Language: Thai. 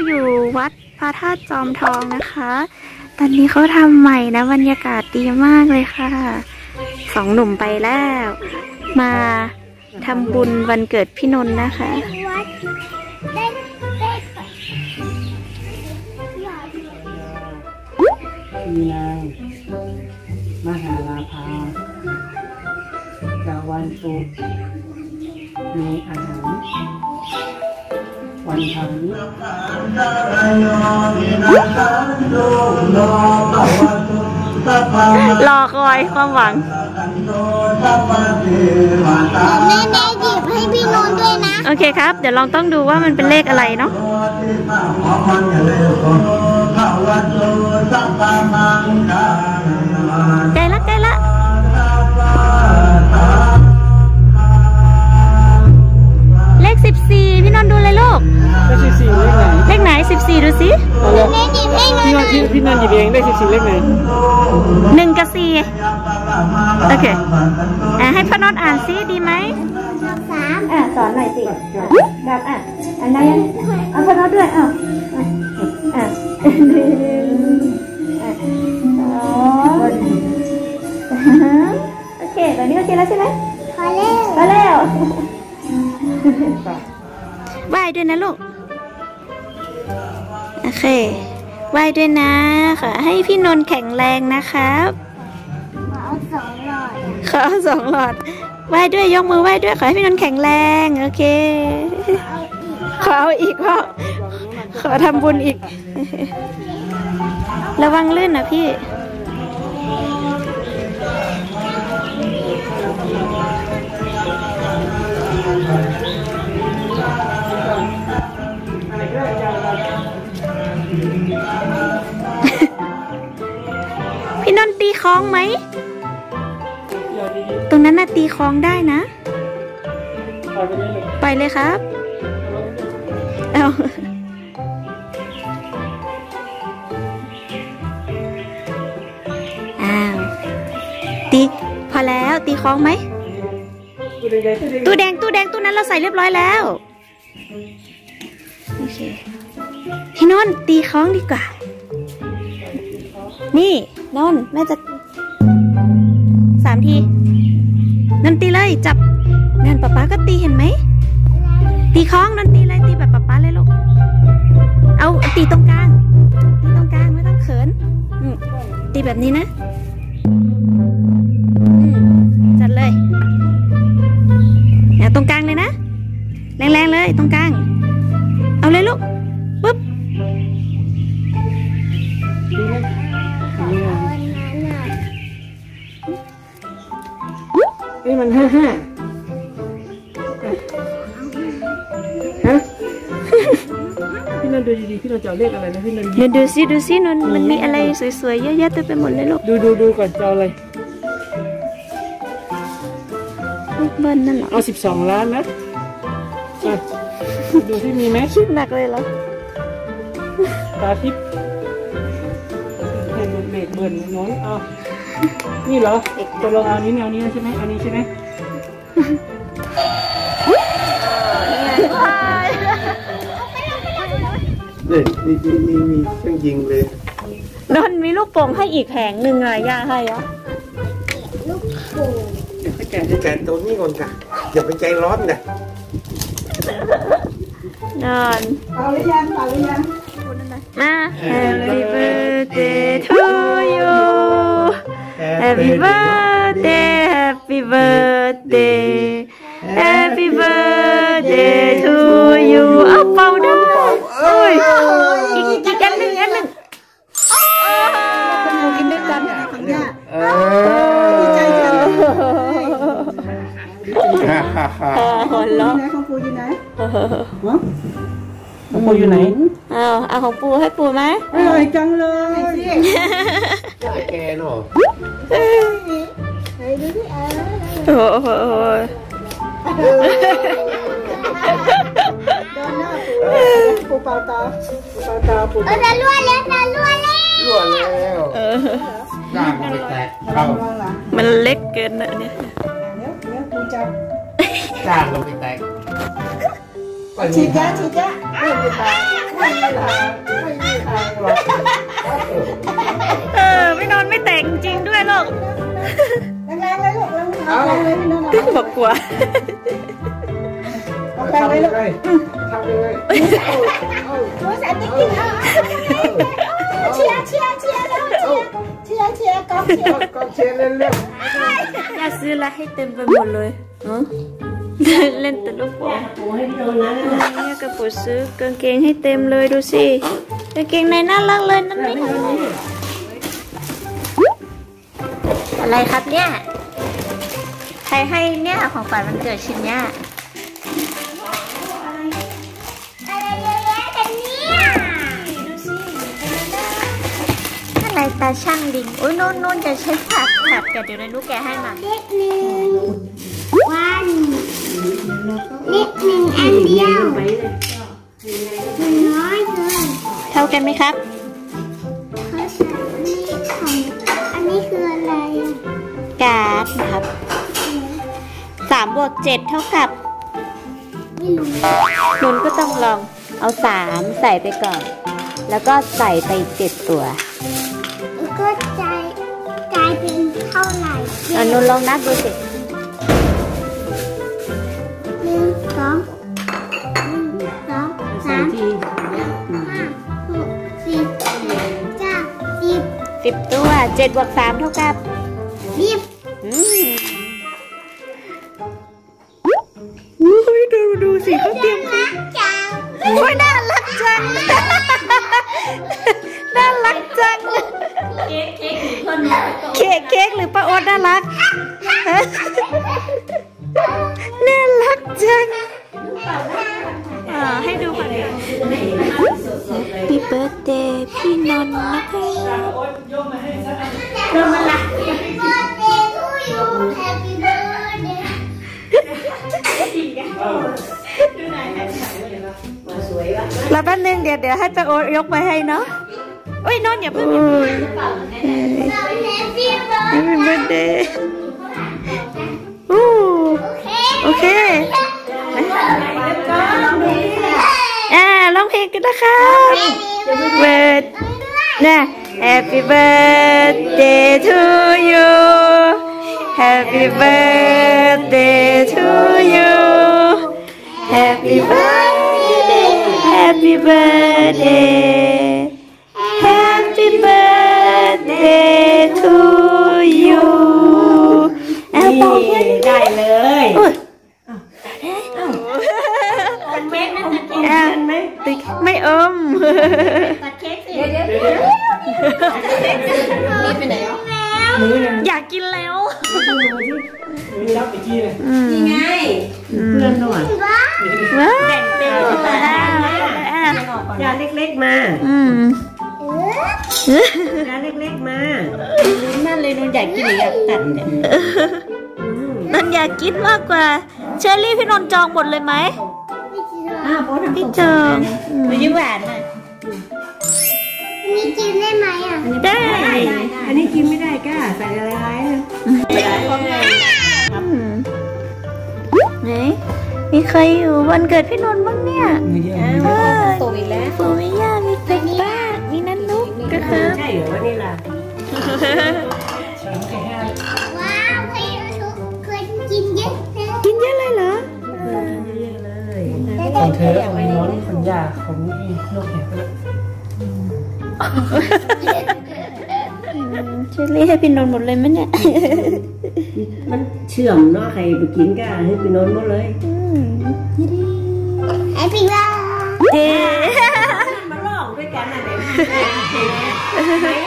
อยู่วัดพระธาตุจอมทองนะคะตอนนี้เขาทำใหม่นะบรรยากาศดีมากเลยค่ะสองหนุ่มไปแล้วมาทำบุญวันเกิดพี่นนท์นะคะมีนางมหาลาภาดาวันสุขมีอาหารวันทำนี้รอคอยความหวังแม่หยิบให้พี่นนท์ด้วยนะโอเคครับเดี๋ยวลองต้องดูว่ามันเป็นเลขอะไรเนาะใกล้ละใกล้ละเลข14พี่นนท์ดูเลยลูกเลข14เลขไหน 14ดูสิแม่หยิบให้หน่อยนะพี่นนท์หยิบเองเลข14เลขไหน 1 กับ 4โอเคให้พ่อนนท์อ่านซิดีไหม 3 สอนหน่อยสิแบบอันไหนเอาพ่อนนท์ด้วยโอเคตอนนี้โอเคแล้วใช่ไหมพอแล้วไหว้ด้วยนะลูกโอเคไหว้ด้วยนะขอให้พี่นนท์แข็งแรงนะครับขอเอา2 หลอดไหว้ด้วยยกมือไหว้ด้วยขอให้พี่นนท์แข็งแรงโอเคขอเอาอีกพ่อขอทำบุญอีกระวังลื่นนะพี่พี่นนท์ตีคล้องไหมตรงนั้นน่ะตีคล้องได้นะไปเลยครับเอาตีพอแล้วตีคล้องไหมตู้แดงตู้นั้นเราใส่เรียบร้อยแล้วโอเคพี่นนท์ตีคล้องดีกว่านี่นนท์แม่จะ3 ทีนนท์ตีเลยจับนั่นป๊าป๊าก็ตีเห็นไหมตีคล้องนนท์ตีเลยตีแบบป๊าป๊าเลยลูกเอาตีตรงกลางไม่ต้องเขินตีแบบนี้นะจัดเลยเนี่ยตรงกลางเลยนะแรงๆเลยตรงกลางเอาเลยลูกปุ๊บนี่มัน55ฮะพี่นนท์ดูดีๆพี่นนท์จะเลขอะไรนะพี่นนท์ดูสินนท์มันมีอะไรสวยๆเยอะแยะเต็มไปหมดเลยลูกดูก่อนจะเอาอะไรเลขเบิ้ลนั่นเหรอเอา12 ล้านนะดูที่มีไหมคิดหนักเลยเหรอตาทิพย์ให้เบรกเบิ้ลน้อยเอานี่เหรอตัวลงเอานี้แนวนี้ใช่ไหมอันนี้ใช่ไหมนี่มีเครื่องยิงเลยนนท์มีลูกโป่งให้อีกแผงหนึ่งอะย่าให้อะลูกโป่งแกะตัวนี้ก่อนค่ะอย่าไปใจร้อนนะนอนเอาหรือยังมา Happy birthday to you Happy birthday to you เอาเป่าได้อีกอันหนึ่งกินด้วยกันของย่าดีใจจังหัวเราะของปูอยู่ไหนของปูอยู่ไหนเอาของปูให้ปูไหมอร่อยจังเลยแกเนาะโอ้โหปูเปล่าตาปูจะล้วนแล้วด่างไปแตกเข้ามันเล็กเกินนะเนี่ยปูจับด่างลงไปแตกฉีดยาเริ่มไปแตกไม่มีทางหรอกพี่นนท์ไม่แต่งจริงด้วยลูกแรงๆเลยลูกแรงๆเลยพี่นนท์พี่บอกกลัวแรงเลยลูกทำยังไงตัวแสนจริงๆเชียร์แล้วเชียร์กองเชียร์ก็เชียร์เล่นอยากซื้อละให้เต็มไปหมดเลยเล่นแต่ลูกบอลโอ้ให้พี่นนท์นะเนี่ยกระปุกซื้อกางเกงให้เต็มเลยดูสิกางเกงในน่ารักเลยนั่นนี่อะไรครับเนี่ยใครให้เนี่ยของขวัญวันเกิดชิ้นเนี้ยอะไรเยอะแยะกันเนี่ยอะไรตาช่างลิงโอ้ยโน่นจะใช้ผักแกะเดี๋ยวในลูกแกะให้มาเล็กหนึ่งวันเล็กหนึ่งอันเดียวมันน้อยเกินเท่ากันไหมครับเขาใส่อันนี้คืออะไรอ่ะการ์ดนะครับ3 บวก 7 เท่ากับไม่รู้นนก็ต้องลองเอา3ใส่ไปก่อน แล้วก็ใส่ไป7 ตัวแล้วก็กลายเป็นเท่าไหร่นนลองนับดูสิ 1 2 3 ใส่ที 5 6 7 9 10 ตัว7 บวก 3 เท่ากับ ดูสิเขาเตรียมจังโอ้ยน่ารักจัง น่ารักจัง เค้กหรือป้าโอ๊ตน่ารักฮะน่ารักจังให้ดูก่อนเลยHappy birthday พี่นนท์นะคะ Happy birthday to you Happy birthday รอแป๊บนึงเดี๋ยวให้ป้าโอ๊ตยกไปให้เนาะโอ้ยนนท์อย่าเพิ่ง Happy Happy birthday โอเคร้องเพลงกันนะครับเบิร์ดนะ Happy birthday to you Happy birthday to you Happy birthday Happy birthday Happy birthday to you ได้เลยไม่อม อยากกินแล้วมีรับอีกทีเลยไงเพื่อนหน่อยว้าวแบ่งเป็นจานเล็กๆมาจานเล็กๆมานั่นเลยนนอยากกินหรืออยากตัดเนี่ยนนอยากกินมากกว่าเชอรี่พี่นนจองหมดเลยไหมพี่จองมันยิ่งหวานอ่ะมีกินได้ไหมอ่ะได้อันนี้กินไม่ได้ก้าใส่อะไรไว้ไหนมีใครอยู่วันเกิดพี่นนท์บ้างเนี่ยปู่อีกแล้วปู่มิย่ามีเป็ดป้ามีนันนุกก็คือใช่เหรอวะนี่ล่ะว้าวพี่ทุกคนกินเยอะเลยกินเยอะเลยเหรอของเธอของน้องของยาของนกแหกเชอรี่ให้พี่นนท์หมดเลยมั้ยเนี่ยมันเชื่อมเนาะใครไปกินก้าให้ไปนอนหมดเลยไอพี่ว่าเฮ้มาลองด้วยกันอะไร